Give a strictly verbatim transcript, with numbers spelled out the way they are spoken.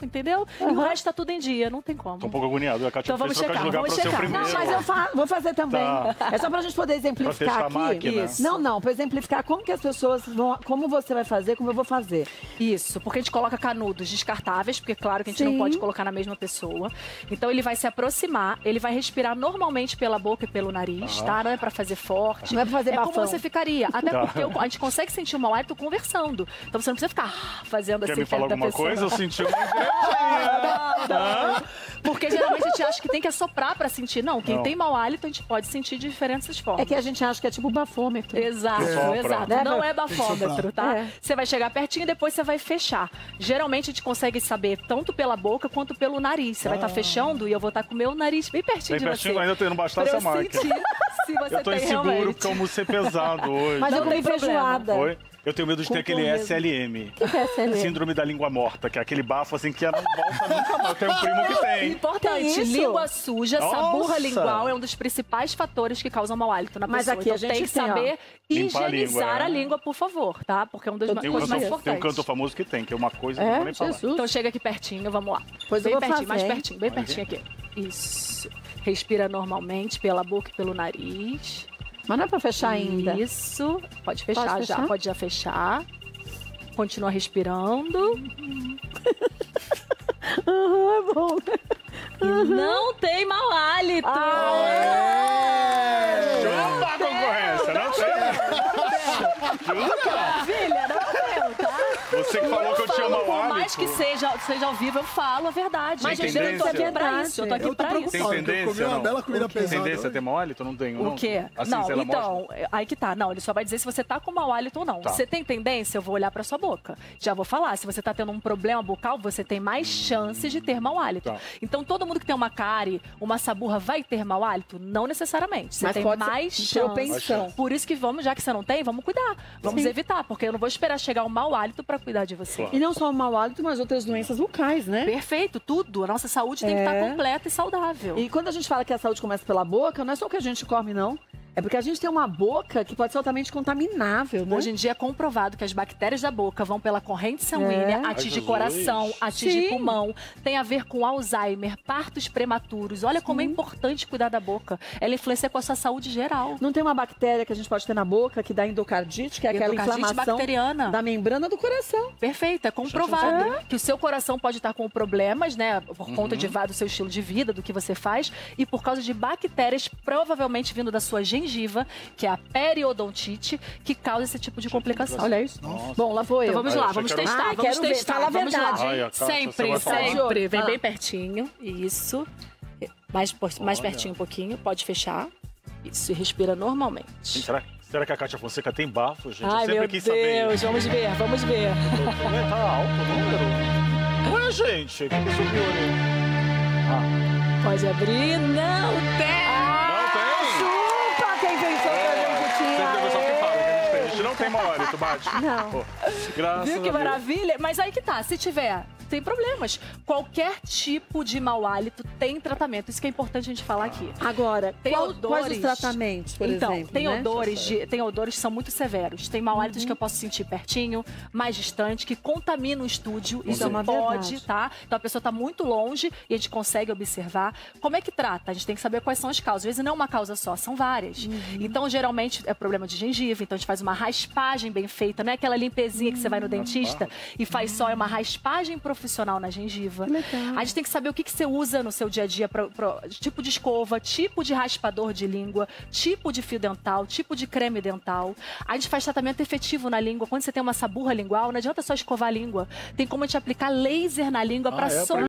entendeu? Uhum. E o resto tá tudo em dia, não tem como. Tô um pouco agoniado, a Kátia Então vamos fez trocar checar, de lugar vamos pra ser o checar. primeiro. Não, mas eu fa vou fazer também. Tá. É só pra gente poder exemplificar Pra testar a aqui. máquina. Isso. Não, não, pra exemplificar como que as pessoas vão, como você vai fazer, como eu vou fazer. Isso, porque a gente coloca canudos descartáveis, porque claro que a gente Sim. não pode colocar na mesma pessoa. Então ele vai se aproximar, ele vai respirar normalmente pela boca e pelo nariz, Ah. tá? Não é pra fazer forte. Não é pra fazer É bafão. como você ficaria. Até Tá. porque o- a gente consegue sentir o mau hálito conversando. Então você não precisa ficar fazendo Quer assim me falar perto da alguma pessoa. coisa? Eu senti uma direitinha. Não, não. Porque geralmente a gente acha que tem que assoprar pra sentir. Não, quem Não. tem mau hálito a gente pode sentir de diferentes formas. É que a gente acha que é tipo bafômetro. Exato, Sopra. exato. Né, Não pra- é bafômetro, tá? É. Você vai chegar pertinho e depois você vai fechar. Geralmente a gente consegue saber tanto pela boca quanto pelo nariz. Você vai estar fechando e eu vou estar com o meu nariz bem pertinho Bem de pertinho, você. ainda tem, não bastasse Pra a eu máquina. sentir se você Eu tô tem inseguro realmente. porque eu almocei pesado hoje. Mas Não eu comi tem problema. feijoada. Foi? Eu tenho medo de Com ter aquele torresmo. S L M. Que que é S L M? Síndrome da língua morta, que é aquele bafo assim que não volta nunca mais. Tem um primo que tem. Importante, Tem isso? língua suja, Nossa! saburra lingual é um dos principais fatores que causam mau hálito na Mas pessoa. aqui a então gente tem que tem, ó, saber limpar a higienizar língua, a é. língua, por favor, tá? Porque é uma das Eu ma- Tem um, coisas mais cantor, tem um importantes. cantor famoso que tem, que é uma coisa que É, eu não vou nem falar. Jesus. Então chega aqui pertinho, vamos lá. Pois eu bem vou pertinho, fazer, mais hein? pertinho, bem Vai pertinho aqui. Isso. Respira normalmente pela boca e pelo nariz. Mas não é pra fechar ainda. Isso. Pode fechar Pode já, fechar? pode já fechar. Continua respirando. Aham, é bom. E não tem mau hálito. Chupa a concorrência, não tem? Jura? Filha, não deu, tá? Você que falou que eu tinha mau Por mais hálito. que seja, seja ao vivo, eu falo a verdade. Mas, entendeu? Eu tô aqui tendência? pra isso. Eu tô aqui Eu tô pra isso. preocupado, Tem porque eu comi tendência, uma não? bela comida Tem pesada. tendência a ter mau hálito? Não tenho, não. O quê? Assim, não, se ela então, mostra. aí que tá. Não, ele só vai dizer se você tá com mau hálito ou não. Tá. Você tem tendência, eu vou olhar pra sua boca. Já vou falar, se você tá tendo um problema bucal, você tem mais chances de ter mau hálito. Tá. Então, todo mundo que tem uma cárie, uma saburra, vai ter mau hálito? Não necessariamente. Você Mas tem pode ser mais chance. propensão. Por isso que vamos, já que você não tem, vamos cuidar. Vamos Sim. evitar, porque eu não vou esperar chegar o mau hálito pra cuidar de você. Claro. E não só o mau hálito, mas outras doenças bucais, né? Perfeito, tudo. A nossa saúde tem que É. estar completa e saudável. E quando a gente fala que a saúde começa pela boca, não é só o que a gente come, não. É porque a gente tem uma boca que pode ser altamente contaminável, né? Hoje em dia é comprovado que as bactérias da boca vão pela corrente sanguínea, É. atinge Ai, coração, Jesus. atinge Sim. pulmão, tem a ver com Alzheimer, partos prematuros. Olha como é importante cuidar da boca. Ela influencia com a sua saúde geral. Não tem uma bactéria que a gente pode ter na boca que dá endocardite, que é aquela Endocardite inflamação bacteriana. da membrana do coração. Perfeito, é comprovado que o seu coração pode estar com problemas, né, por conta de, do seu estilo de vida, do que você faz, e por causa de bactérias provavelmente vindo da sua gengiva, que é a periodontite, que causa esse tipo de complicação. Olha isso. Nossa. Bom, lá vou eu. Então vamos Ai, lá, eu vamos achei que era- testar, Ai, vamos quero ver, testar. fala a vamos verdade. lá. Ai, a Kátia, você Sempre, vai falar. sempre. Vem Ah. bem pertinho. Isso. Mais, por- mais Olha. pertinho um pouquinho. Pode fechar. Isso, e respira normalmente. Gente, será, será que a Kátia Fonseca tem bafo, gente? eu Ai, sempre meu quis Deus, saber. vamos ver, vamos ver. Ué, tá alto o número? Ué, gente, o que que subiu ali? Ah, Pode abrir. Não tem! não tem? Chupa quem pensou que a gente Sempre tinha. tem pessoal que fala que a gente tem. A gente não tem mau hálito, bate. Não. Pô, graças Viu que a Deus. maravilha? Mas aí que tá, se tiver, tem problemas. Qualquer tipo de mau hálito tem tratamento. Isso que é importante a gente falar aqui. Agora, Tem qual- odores. quais os tratamentos, por então, exemplo? tem né? odores de, tem odores que são muito severos. Tem mau hálitos Uhum. que eu posso sentir pertinho, mais distante, que contaminam o estúdio. Isso é uma pode, verdade. tá? Então a pessoa tá muito longe e a gente consegue observar. Como é que trata? A gente tem que saber quais são as causas. Às vezes não é uma causa só, são várias. Uhum. Então, geralmente, é problema de gengiva. Então, a gente faz uma raspagem bem feita. Não é aquela limpezinha que você vai no dentista e faz só, é uma raspagem profissional na gengiva. Que legal. A gente tem que saber o que, que você usa no seu dia a dia, pra, pra- tipo de escova, tipo de raspador de língua, tipo de fio dental, tipo de creme dental. A gente faz tratamento efetivo na língua. Quando você tem uma saburra lingual, não adianta só escovar a língua. Tem como a gente aplicar laser na língua Ah, para é? Pra solucionar